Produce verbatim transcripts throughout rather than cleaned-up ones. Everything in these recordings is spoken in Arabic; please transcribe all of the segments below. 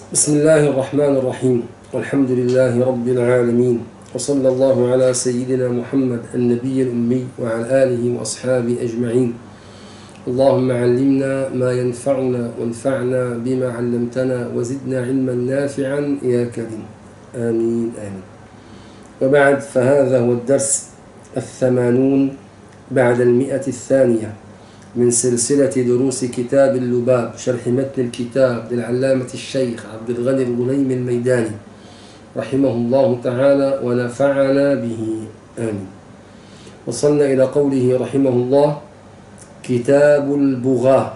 بسم الله الرحمن الرحيم، والحمد لله رب العالمين، وصلى الله على سيدنا محمد النبي الأمي وعلى آله وأصحابه أجمعين. اللهم علمنا ما ينفعنا وانفعنا بما علمتنا وزدنا علما نافعا يا كريم، آمين آمين. وبعد، فهذا هو الدرس الثمانون بعد المئة الثانية من سلسلة دروس كتاب اللباب، شرح متن الكتاب للعلامة الشيخ عبد الغني الغنيمي الميداني رحمه الله تعالى ونفعنا به، آمين. وصلنا إلى قوله رحمه الله: كتاب البغاة.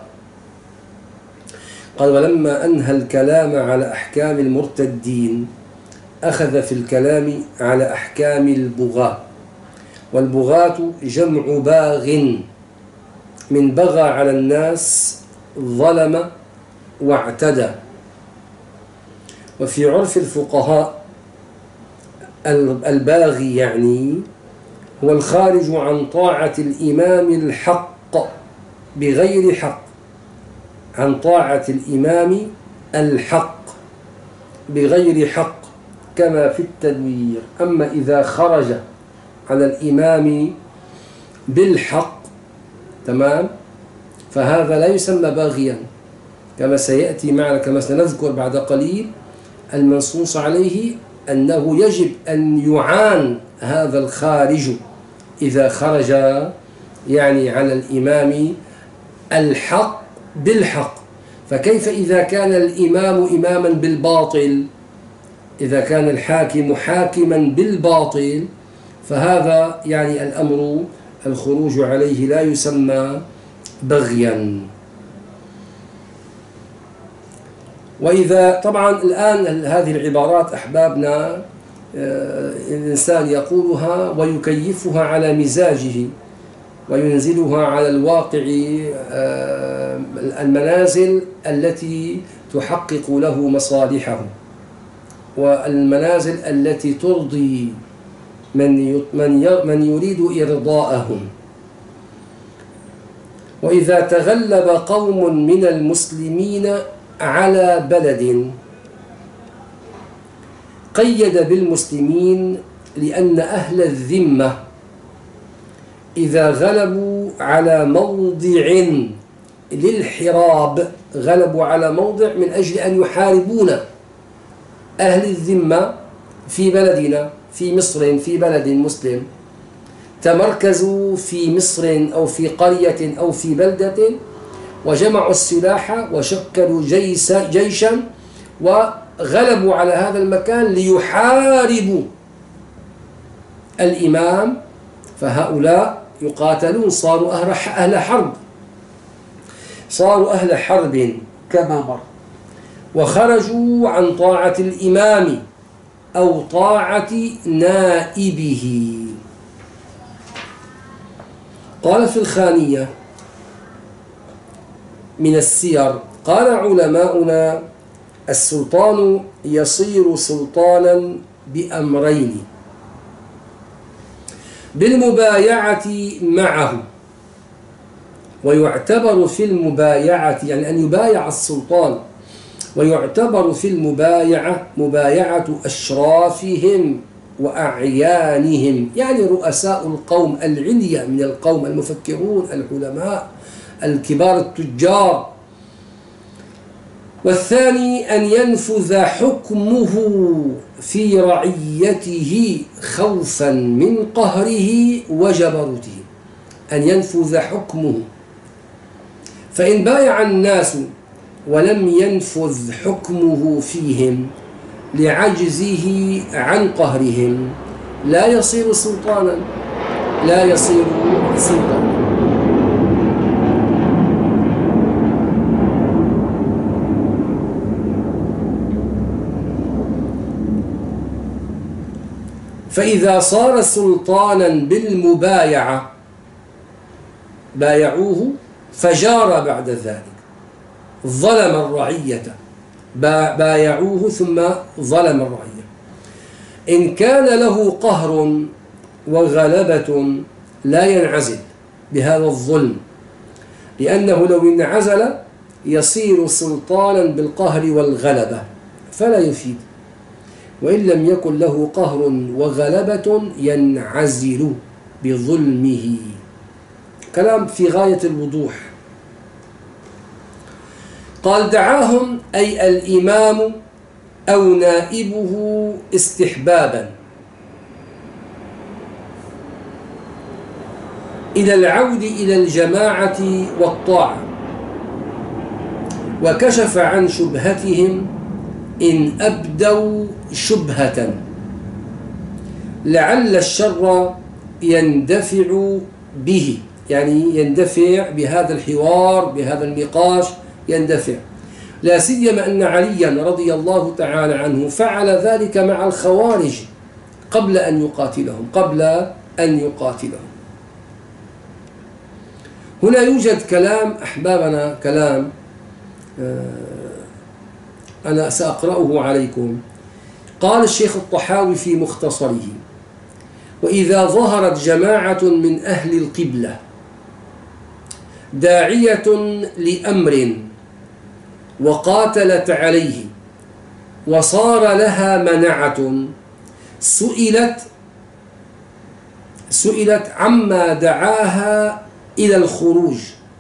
قال: ولما أنهى الكلام على أحكام المرتدين أخذ في الكلام على أحكام البغاة. والبغاة جمع باغ، من بغى على الناس، ظلم واعتدى. وفي عرف الفقهاء الباغي يعني هو الخارج عن طاعة الإمام الحق بغير حق، عن طاعة الإمام الحق بغير حق كما في التدوير. أما إذا خرج على الإمام بالحق تمام، فهذا لا يسمى باغيا، كما سيأتي معنا، كما سنذكر بعد قليل. المنصوص عليه أنه يجب أن يعان هذا الخارج إذا خرج يعني على الإمام الحق بالحق. فكيف إذا كان الإمام إماما بالباطل؟ إذا كان الحاكم حاكما بالباطل فهذا يعني الأمر الخروج عليه لا يسمى بغيا. وإذا طبعا الآن هذه العبارات أحبابنا الإنسان يقولها ويكيفها على مزاجه وينزلها على الواقع، المنازل التي تحقق له مصالحه والمنازل التي ترضي من من يريد إرضاءهم. وإذا تغلب قوم من المسلمين على بلد قيد بالمسلمين، لأن أهل الذمة إذا غلبوا على موضع للحراب، غلبوا على موضع من أجل أن يحاربون أهل الذمة في بلدنا، في مصر، في بلد مسلم، تمركزوا في مصر أو في قرية أو في بلدة وجمعوا السلاح وشكلوا جيشا وغلبوا على هذا المكان ليحاربوا الإمام، فهؤلاء يقاتلون، صاروا أهل حرب، صاروا أهل حرب كما مر، وخرجوا عن طاعة الإمام أو طاعة نائبه. قال في الخانية من السير: قال علماؤنا: السلطان يصير سلطانا بأمرين: بالمبايعة معه، ويعتبر في المبايعة يعني أن يبايع السلطان، ويعتبر في المبايعة مبايعة أشرافهم وأعيانهم، يعني رؤساء القوم العليا من القوم، المفكرون، العلماء، الكبار، التجار. والثاني أن ينفذ حكمه في رعيته خوفا من قهره وجبروته، أن ينفذ حكمه. فإن بايع الناس ولم ينفذ حكمه فيهم لعجزه عن قهرهم لا يصير سلطانا، لا يصير سلطانا. فإذا صار سلطانا بالمبايعة بايعوه فجار بعد ذلك، ظلم الرعية، بايعوه ثم ظلم الرعية. إن كان له قهر وغلبة لا ينعزل بهذا الظلم، لأنه لو انعزل يصير سلطانا بالقهر والغلبة، فلا يفيد، وإن لم يكن له قهر وغلبة ينعزل بظلمه. كلام في غاية الوضوح. قال دعاهم أي الإمام أو نائبه استحبابا إلى العود إلى الجماعة والطاعة، وكشف عن شبهتهم إن أبدوا شبهة لعل الشر يندفع به، يعني يندفع بهذا الحوار بهذا النقاش يندفع، لا سيما أن عليا رضي الله تعالى عنه فعل ذلك مع الخوارج قبل أن يقاتلهم قبل أن يقاتلهم. هنا يوجد كلام أحبابنا، كلام أنا سأقرأه عليكم. قال الشيخ الطحاوي في مختصره: وإذا ظهرت جماعة من أهل القبلة داعية لأمر وقاتلت عليه وصار لها منعة، سئلت سئلت عما دعاها إلى الخروج،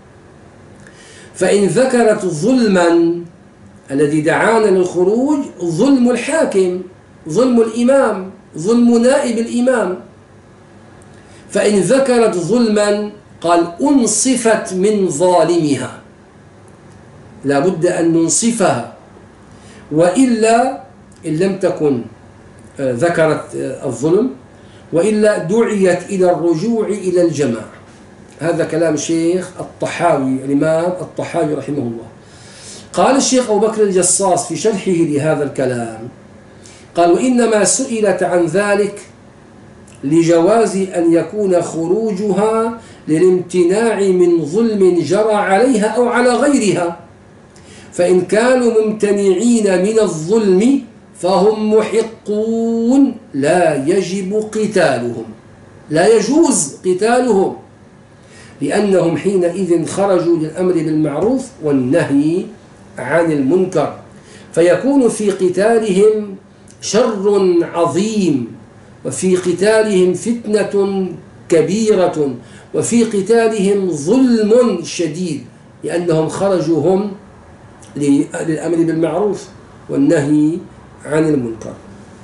فإن ذكرت ظلما، الذي دعانا للخروج ظلم الحاكم، ظلم الإمام، ظلم نائب الإمام، فإن ذكرت ظلما قال أنصفت من ظالمها، لا بد أن ننصفها، وإلا إن لم تكن ذكرت الظلم وإلا دعيت إلى الرجوع إلى الجماعة. هذا كلام الشيخ الطحاوي، الإمام الطحاوي رحمه الله. قال الشيخ أبو بكر الجصاص في شرحه لهذا الكلام قال: وإنما سئلت عن ذلك لجواز أن يكون خروجها للامتناع من ظلم جرى عليها أو على غيرها، فإن كانوا ممتنعين من الظلم فهم محقون لا يجب قتالهم، لا يجوز قتالهم، لأنهم حينئذ خرجوا للأمر بالمعروف والنهي عن المنكر، فيكون في قتالهم شر عظيم، وفي قتالهم فتنة كبيرة، وفي قتالهم ظلم شديد، لأنهم خرجوا هم للأمر بالمعروف والنهي عن المنكر.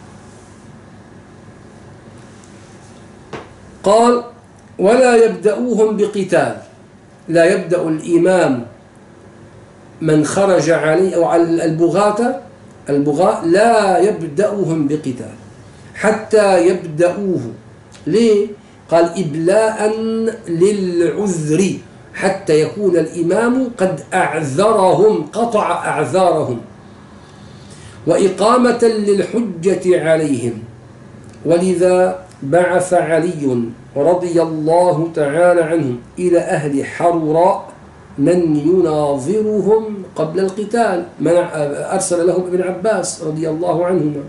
قال: ولا يبدأوهم بقتال، لا يبدأ الإمام من خرج عليه أو على البغاة البغاة لا يبدأوهم بقتال حتى يبدأوه. ليه؟ قال: إبلاء للعذر، حتى يكون الإمام قد أعذرهم، قطع أعذارهم، وإقامة للحجة عليهم. ولذا بعث علي رضي الله تعالى عنهم إلى أهل حروراء من يناظرهم قبل القتال، من أرسل لهم ابن عباس رضي الله عنهما،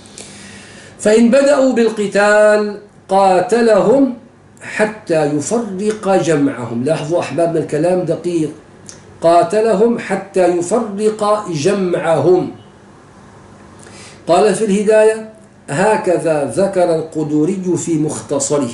فإن بدأوا بالقتال قاتلهم حتى يفرق جمعهم. لاحظوا أحبابنا الكلام دقيق، قاتلهم حتى يفرق جمعهم. قال في الهداية: هكذا ذكر القدوري في مختصره.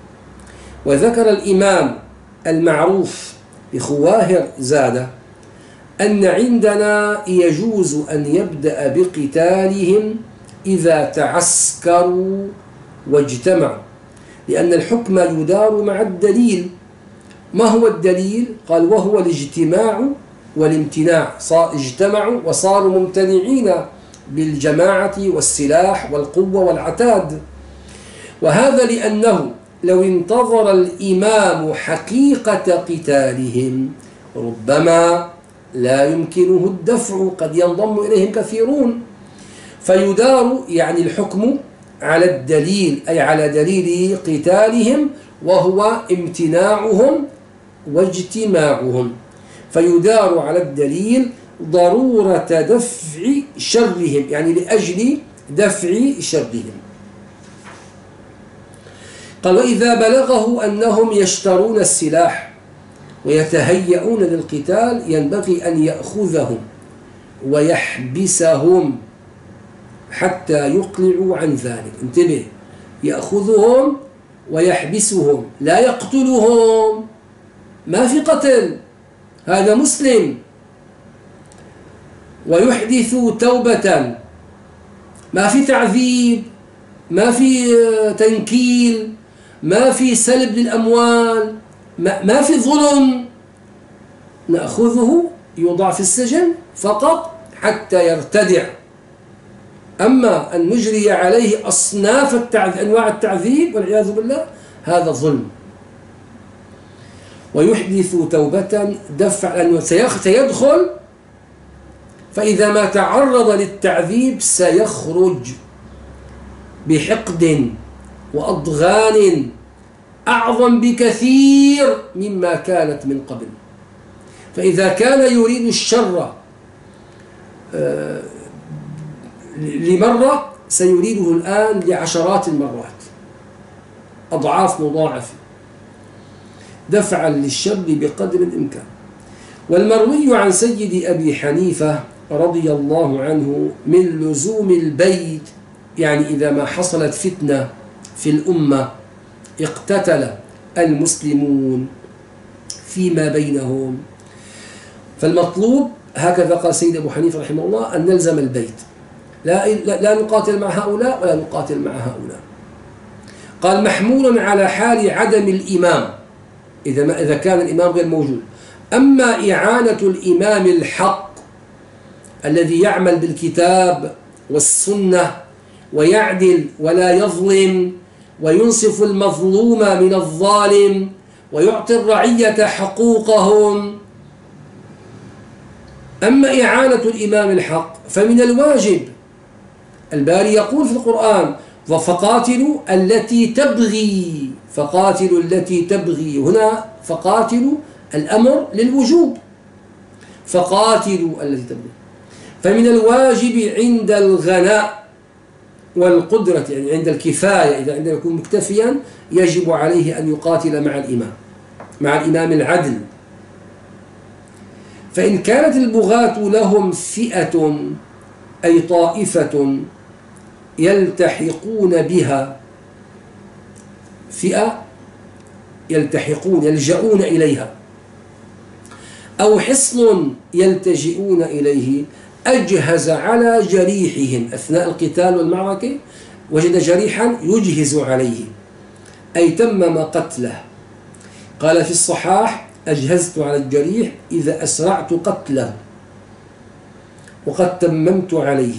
وذكر الإمام المعروف بخواهر زادة أن عندنا يجوز أن يبدأ بقتالهم إذا تعسكروا واجتمعوا، لأن الحكم يدار مع الدليل. ما هو الدليل؟ قال: وهو الاجتماع والامتناع، صار اجتمعوا وصاروا ممتنعين بالجماعة والسلاح والقوة والعتاد. وهذا لأنه لو انتظر الإمام حقيقة قتالهم ربما لا يمكنه الدفع، قد ينضم إليهم كثيرون، فيدار يعني الحكم على الدليل، أي على دليل قتالهم وهو امتناعهم واجتماعهم، فيدار على الدليل ضرورة دفع شرهم، يعني لأجل دفع شرهم. قال: وإذا بلغه أنهم يشترون السلاح ويتهيئون للقتال ينبغي أن يأخذهم ويحبسهم حتى يقلعوا عن ذلك. انتبه، يأخذهم ويحبسهم، لا يقتلهم، ما في قتل، هذا مسلم. ويحدث توبة، ما في تعذيب، ما في تنكيل، ما في سلب للأموال، ما في ظلم. نأخذه يوضع في السجن فقط حتى يرتدع. أما أن نجري عليه أصناف التعذيب، أنواع التعذيب والعياذ بالله، هذا ظلم. ويحدث توبة دفع، لأنه سيدخل، فإذا ما تعرض للتعذيب سيخرج بحقد وأضغان أعظم بكثير مما كانت من قبل. فإذا كان يريد الشر لمرة سيريده الآن لعشرات المرات، أضعاف مضاعفة، دفعا للشر بقدر الإمكان. والمروي عن سيد أبي حنيفة رضي الله عنه من لزوم البيت، يعني إذا ما حصلت فتنة في الأمة اقتتل المسلمون فيما بينهم، فالمطلوب هكذا قال سيد أبو حنيفة رحمه الله أن نلزم البيت، لا, لا نقاتل مع هؤلاء ولا نقاتل مع هؤلاء. قال محمول على حال عدم الإمام، إذا, ما إذا كان الإمام غير موجود. أما إعانة الإمام الحق الذي يعمل بالكتاب والسنة ويعدل ولا يظلم وينصف المظلوم من الظالم ويعطي الرعية حقوقهم، أما إعانة الإمام الحق فمن الواجب. الباري يقول في القرآن فقاتلوا التي تبغي، فقاتلوا التي تبغي، هنا فقاتلوا الأمر للوجوب، فقاتلوا التي تبغي. فمن الواجب عند الغناء والقدرة، يعني عند الكفاية، إذا عندما يكون مكتفيا يجب عليه أن يقاتل مع الإمام، مع الإمام العدل. فإن كانت البغاة لهم فئة أي طائفة يلتحقون بها، فئة يلتحقون يلجؤون إليها، أو حصن يلتجئون إليه، أجهز على جريحهم أثناء القتال والمعركة، وجد جريحا يجهز عليه أي تمم قتله. قال في الصحاح أجهزت على الجريح إذا أسرعت قتله وقد تممت عليه.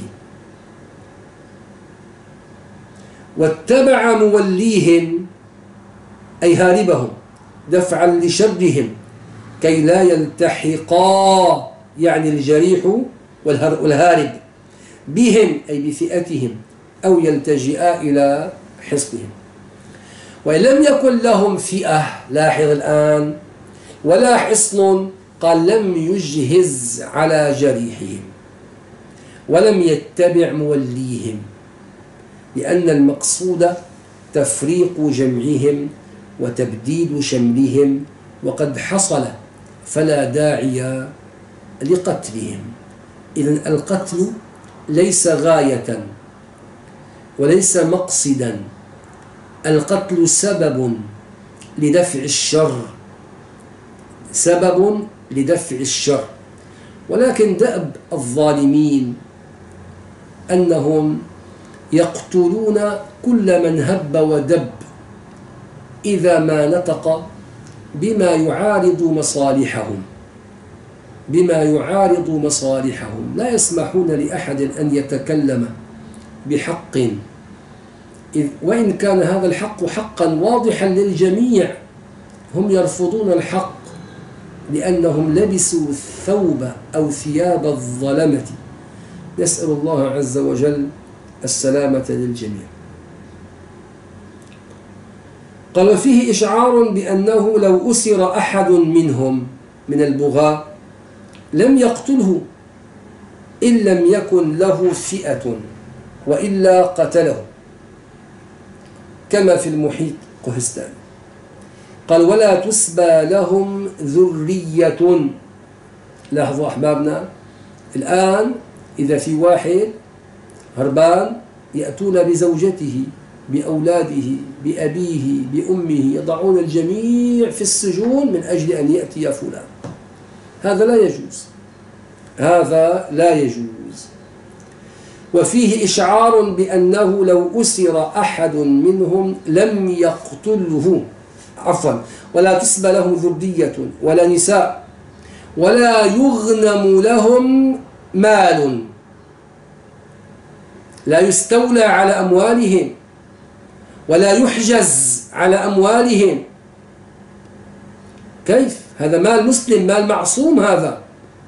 واتبع موليهم أي هاربهم دفعا لشرهم كي لا يلتحقا، يعني الجريح والهارب، بهم أي بفئتهم، أو يلتجئا إلى حصنهم. وإن لم يكن لهم فئة، لاحظ الآن، ولا حصن، قال لم يجهز على جريحهم ولم يتبع موليهم، لأن المقصود تفريق جمعهم وتبديد شملهم، وقد حصل فلا داعي لقتلهم. إذن القتل ليس غاية وليس مقصدا، القتل سبب لدفع الشر، سبب لدفع الشر. ولكن دأب الظالمين أنهم يقتلون كل من هب ودب إذا ما نطق بما يعارض مصالحهم، بما يعارض مصالحهم، لا يسمحون لأحد أن يتكلم بحق، وإن كان هذا الحق حقا واضحا للجميع، هم يرفضون الحق لأنهم لبسوا ثوب أو ثياب الظلمة. نسأل الله عز وجل السلامة للجميع. قال وفيه إشعار بأنه لو أسر أحد منهم من البغاة لم يقتله إن لم يكن له فئة، وإلا قتله، كما في المحيط قهستان. قال ولا تسبى لهم ذرية. لاحظوا أحبابنا الآن، إذا في واحد هربان يأتون بزوجته بأولاده بأبيه بأمه، يضعون الجميع في السجون من أجل أن يأتي فلان. هذا لا يجوز، هذا لا يجوز. وفيه إشعار بأنه لو أسر أحد منهم لم يقتله، عفوا، ولا تسبى لهم ذرية ولا نساء ولا يغنم لهم مال، لا يستولى على أموالهم ولا يحجز على أموالهم. كيف؟ هذا مال مسلم، مال معصوم هذا.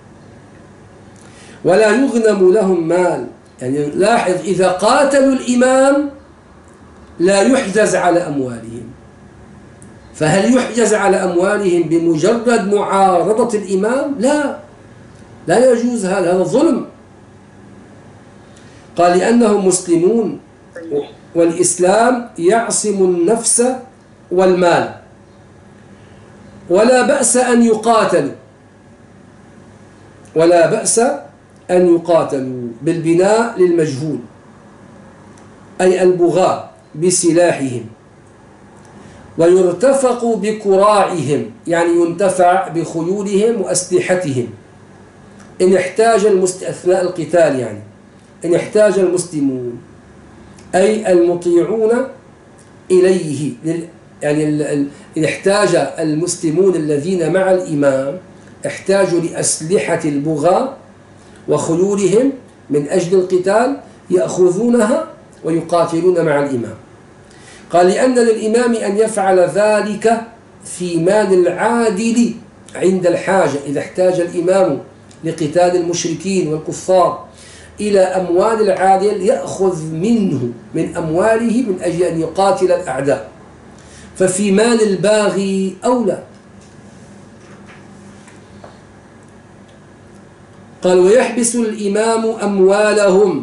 ولا يغنم لهم مال، يعني لاحظ إذا قاتلوا الإمام لا يحجز على أموالهم. فهل يحجز على أموالهم بمجرد معارضة الإمام؟ لا، لا يجوز هذا، هذا ظلم. قال لأنهم مسلمون والإسلام يعصم النفس والمال، ولا بأس أن يقاتلوا، ولا بأس أن يقاتلوا بالبناء للمجهول، أي البغاة بسلاحهم، ويرتفق بكراعهم، يعني ينتفع بخيولهم وأسلحتهم إن احتاج المست... أثناء القتال، يعني إن احتاج المسلمون أي المطيعون إليه، يعني إن احتاج المسلمون الذين مع الإمام احتاجوا لأسلحة البغاة وخيولهم من أجل القتال، يأخذونها ويقاتلون مع الإمام. قال لأن للإمام أن يفعل ذلك في مال العادل عند الحاجة، إذا احتاج الإمام لقتال المشركين والكفار إلى أموال العادل يأخذ منه من أمواله من أجل أن يقاتل الأعداء، ففي مال الباغي أولى. قال ويحبس الإمام أموالهم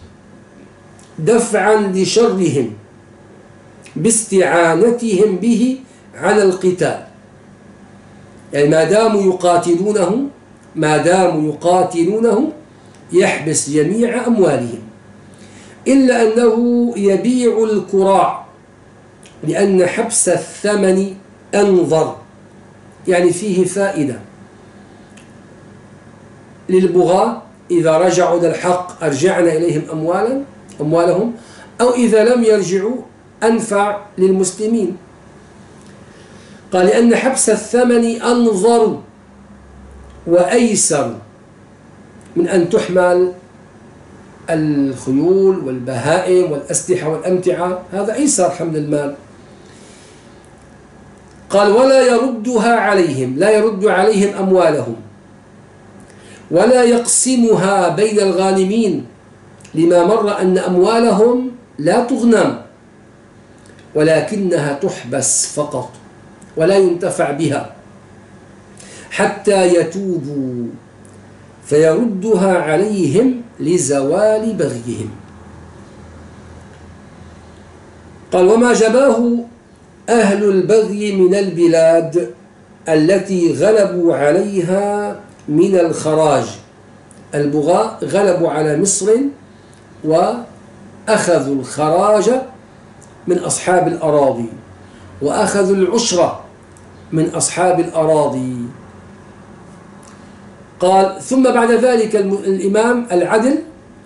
دفعا لشرهم باستعانتهم به على القتال، يعني ما داموا يقاتلونه ما داموا يقاتلونه يحبس جميع أموالهم، إلا أنه يبيع الكراع، لأن حبس الثمن أنظر، يعني فيه فائدة للبغاة إذا رجعوا للحق أرجعنا إليهم أموالا أموالهم، أو إذا لم يرجعوا أنفع للمسلمين. قال لأن حبس الثمن أنظر وأيسر من أن تحمل الخيول والبهائم والأسلحة والأمتعة، هذا أيسر حمل المال. قال ولا يردها عليهم، لا يرد عليهم أموالهم، ولا يقسمها بين الغانمين، لما مر أن أموالهم لا تغنم ولكنها تحبس فقط ولا ينتفع بها حتى يتوبوا فيردها عليهم لزوال بغيهم. قال وما جباه أهل البغي من البلاد التي غلبوا عليها من الخراج، البغاة غلبوا على مصر وأخذوا الخراج من أصحاب الأراضي وأخذوا العشرة من أصحاب الأراضي. قال ثم بعد ذلك الإمام العدل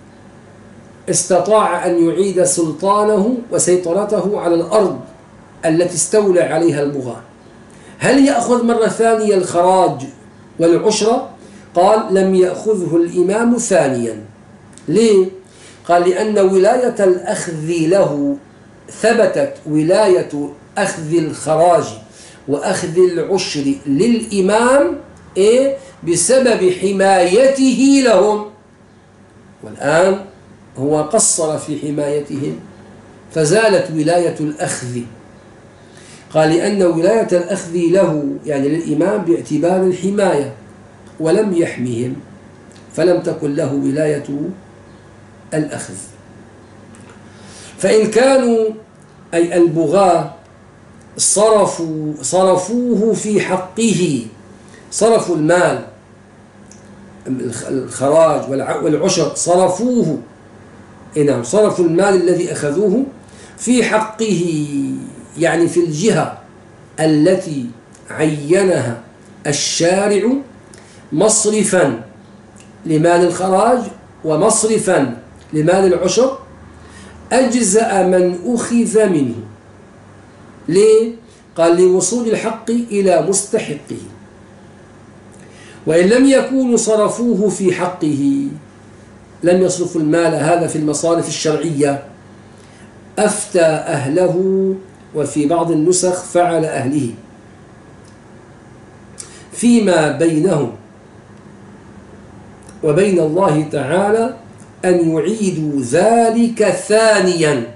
استطاع أن يعيد سلطانه وسيطرته على الأرض التي استولى عليها البغاة. هل يأخذ مرة ثانية الخراج والعشرة؟ قال لم يأخذه الإمام ثانيا. ليه؟ قال لأن ولاية الأخذ له ثبتت ولاية أخذ الخراج وأخذ العشر للإمام إيه؟ بسبب حمايته لهم، والآن هو قصر في حمايتهم فزالت ولاية الأخذ. قال لأن ولاية الأخذ له يعني للإمام باعتبار الحماية ولم يحمهم فلم تكن له ولاية الأخذ. فإن كانوا أي البغاة صرفوا صرفوه في حقه، صرفوا المال الخراج والعشر صرفوه نعم، صرفوا المال الذي أخذوه في حقه، يعني في الجهة التي عينها الشارع مصرفا لمال الخراج ومصرفا لمال العشر، أجزأ من أخذ منه. ليه؟ قال لوصول الحق إلى مستحقه. وإن لم يكونوا صرفوه في حقه، لم يصرفوا المال هذا في المصارف الشرعية، أفتى أهله، وفي بعض النسخ فعل أهله، فيما بينهم وبين الله تعالى أن يعيدوا ذلك ثانيا،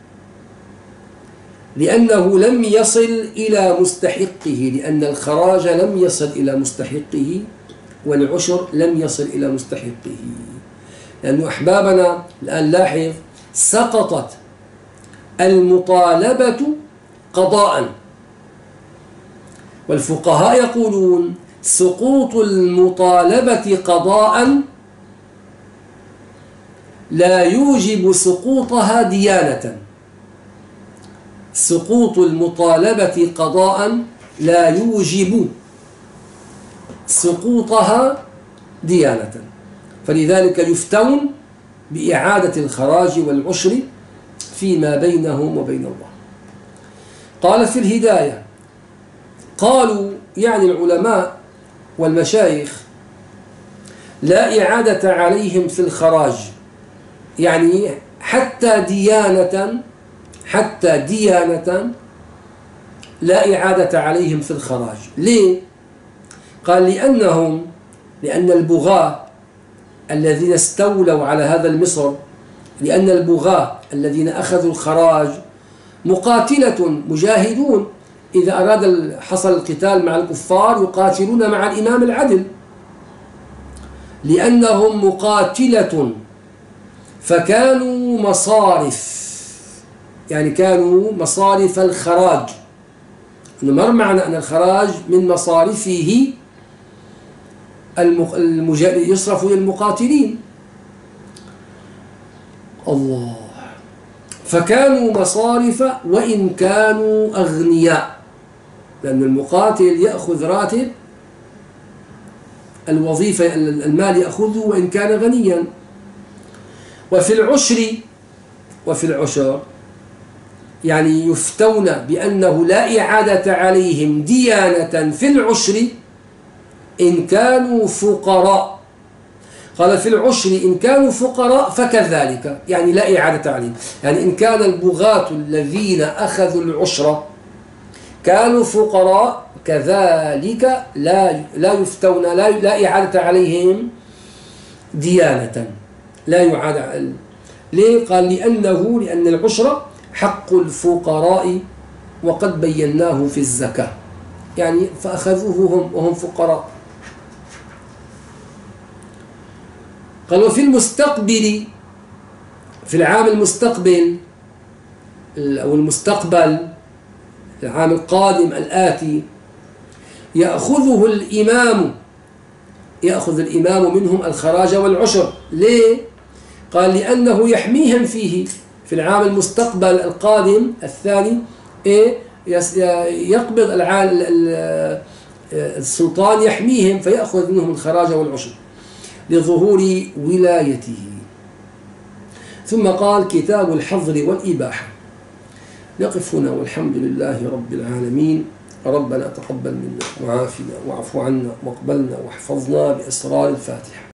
لأنه لم يصل إلى مستحقه، لأن الخراج لم يصل إلى مستحقه والعشر لم يصل إلى مستحقه. لأن أحبابنا الآن لاحظ، سقطت المطالبة قضاء، والفقهاء يقولون سقوط المطالبة قضاء لا يوجب سقوطها ديانة. سقوط المطالبة قضاء لا يوجب سقوطها ديانة، فلذلك يفتون بإعادة الخراج والعشر فيما بينهم وبين الله. قال في الهداية، قالوا يعني العلماء والمشايخ لا إعادة عليهم في الخراج، يعني حتى ديانة حتى ديانة لا إعادة عليهم في الخراج. ليه؟ قال لأنهم لأن البغاة الذين استولوا على هذا المصر، لأن البغاة الذين أخذوا الخراج مقاتلة مجاهدون، إذا أراد حصل القتال مع الكفار يقاتلون مع الإمام العدل، لأنهم مقاتلة، فكانوا مصارف، يعني كانوا مصارف الخراج. مر معنا أن الخراج من مصارفه يصرف للمقاتلين. الله، فكانوا مصارف وإن كانوا أغنياء، لأن المقاتل يأخذ راتب الوظيفة، المال يأخذه وإن كان غنيا. وفي العشر وفي العشر يعني يفتون بأنه لا إعادة عليهم ديانة في العشر إن كانوا فقراء. قال في العشر إن كانوا فقراء فكذلك، يعني لا إعادة عليهم، يعني إن كان البغاة الذين أخذوا العشر كانوا فقراء كذلك لا لا يفتون لا لا إعادة عليهم ديانة، لا يعاد. ليه؟ قال لأنه لأن العشر حق الفقراء وقد بيناه في الزكاة، يعني فأخذوه هم وهم فقراء. قال وفي المستقبل، في العام المستقبل أو المستقبل العام القادم الآتي، يأخذه الإمام يأخذ الإمام منهم الخراج والعشر. ليه؟ قال لأنه يحميهم فيه في العام المستقبل القادم الثاني، إيه يقبض السلطان يحميهم فيأخذ منهم الخراج والعشر لظهور ولايته. ثم قال كتاب الحظر والإباحة. نقف هنا والحمد لله رب العالمين. ربنا تقبل منا وعافنا واعف عنا واقبلنا واحفظنا بأسرار الفاتحة.